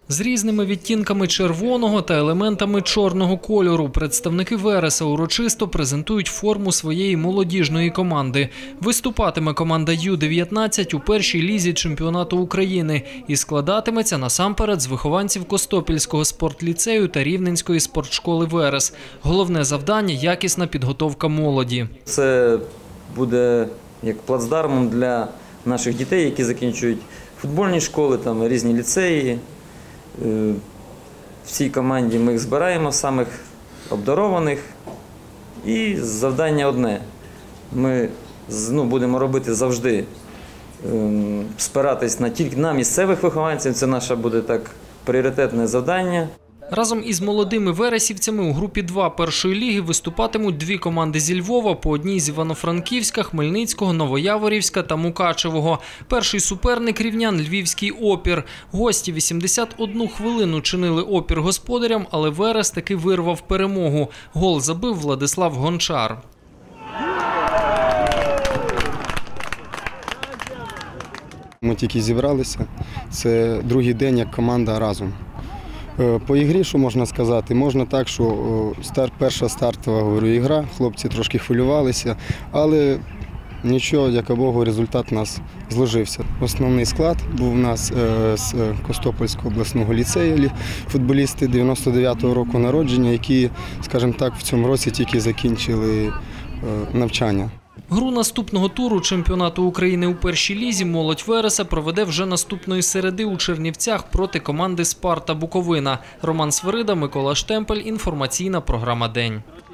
З різними відтінками червоного та елементами чорного кольору представники Вереса урочисто презентують форму своєї молодіжної команди. Виступатиме команда Ю-19 у першій лізі чемпіонату України і складатиметься насамперед з вихованців Костопільського спортліцею та Рівненської спортшколи «Верес». Головне завдання – якісна підготовка молоді. Це буде як плацдармом для наших дітей, які закінчують футбольні школи, там, різні ліцеї. В цій команді ми їх збираємо, самих обдарованих. І завдання одне. Ми будемо робити завжди, спиратись тільки на місцевих вихованців. Це наше буде так пріоритетне завдання. Разом із молодими вересівцями у групі 2 першої ліги виступатимуть дві команди зі Львова, по одній з Івано-Франківська, Хмельницького, Новояворівська та Мукачевого. Перший суперник рівнян – Львівський «Опір». Гості 81 хвилину чинили опір господарям, але Верес таки вирвав перемогу. Гол забив Владислав Гончар. Ми тільки зібралися. Це другий день, як команда разом. По ігрі, що можна сказати? Можна так, що перша стартова ігра, хлопці трошки хвилювалися, але нічого, дяка Богу, результат у нас зложився. Основний склад був у нас з Костопільського обласного ліцею, футболісти 99-го року народження, які, скажімо так, в цьому році тільки закінчили навчання. Гру наступного туру чемпіонату України у першій лізі молодь Вереса проведе вже наступної середи у Чернівцях проти команди «Спарта Буковина». Роман Свирида, Микола Штемпель. Інформаційна програма «День».